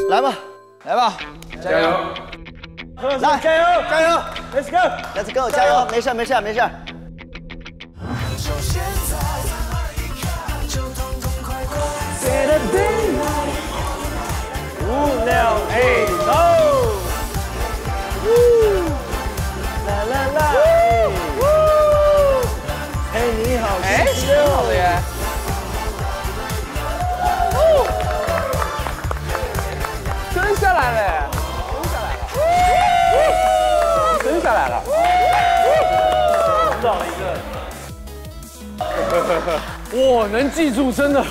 来吧， 来吧， 加油！ 来， 加油，加油 ，Let's go，Let's go， 加油，没事没事没事。 5、6、8，走！啦啦啦！嘿，你好，哎，挺好的耶。蹲下来了，蹲下来了，找了一个。哇，能记住真的。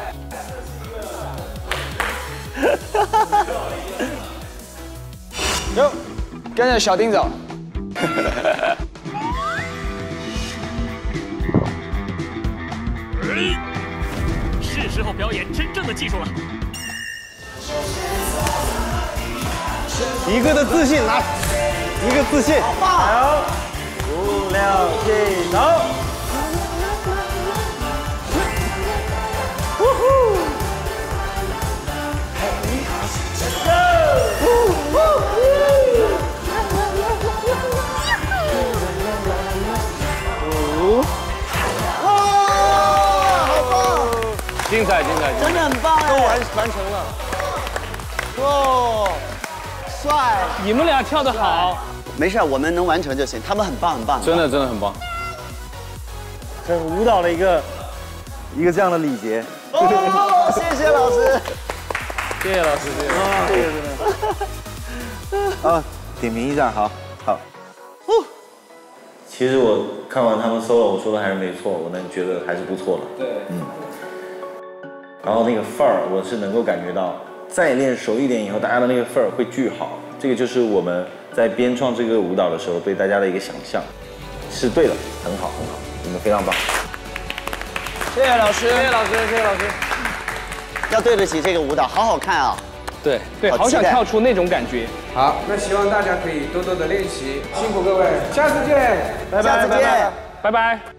哟，跟着小丁走。 是时候表演真正的技术了。 一个的自信来，一个自信。好棒！来5、6、7，走！呜呼！精彩，精彩， 真的很棒哎！ 都完成了。 哇，帅！ 你们俩跳得好， 没事，我们能完成就行。他们很棒，很棒。 真的很棒。这舞蹈的一个这样的礼节。 哦，谢谢老师。 谢谢老师，谢谢。啊，点评一下，好。 其实我看完他们 solo， 我说的还是没错，我能觉得还是不错的。对，然后那个范儿，我是能够感觉到，再练熟一点以后，大家的那个范儿会巨好。这个就是我们在编创这个舞蹈的时候对大家的一个想象，是对的，很好，你们非常棒。 谢谢老师，谢谢老师。 要对得起这个舞蹈，好好看啊！ 对，好想跳出那种感觉。 好，那希望大家可以多多的练习，辛苦各位，下次见， 下次见， 拜拜。